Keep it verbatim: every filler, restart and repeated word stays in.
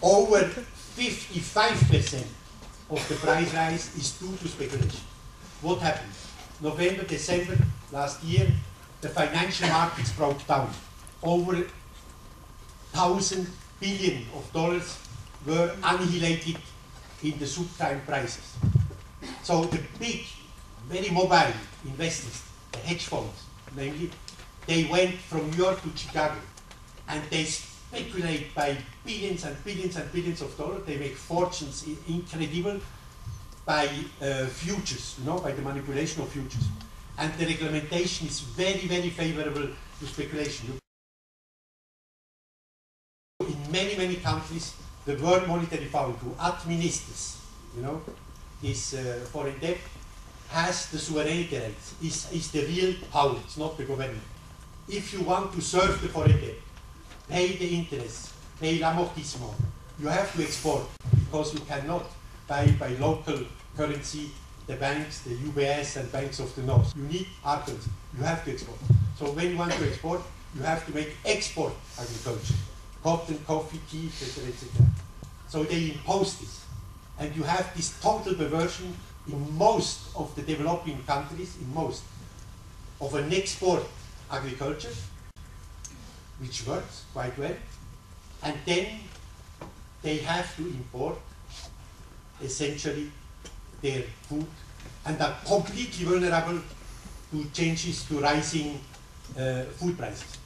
over fifty-five percent of the price rise is due to speculation. What happened? November, December last year, the financial markets broke down. Over thousand billion of dollars were annihilated in the subprime prices. So the big, very mobile investors, the hedge funds, namely, they went from New York to Chicago, and they speculate by billions and billions and billions of dollars. They make fortunes, incredible, by uh, futures, you know, by the manipulation of futures. And the regulation is very, very favorable to speculation. In many, many countries, the World Monetary Fund, who administers, you know, this uh, foreign debt, has the sovereignty rights, is, is the real power, it's not the government. If you want to serve the foreign debt, pay the interest, pay l'amortissement, you have to export, because you cannot buy by local currency the banks, the U B S and banks of the North. You need our currency, you have to export. So when you want to export, you have to make export agriculture, cotton, coffee, tea, et cetera, et cetera. So they impose this. And you have this total perversion in most of the developing countries, in most, of an export agriculture, which works quite well, and then they have to import essentially their food and are completely vulnerable to changes, to rising uh, food prices.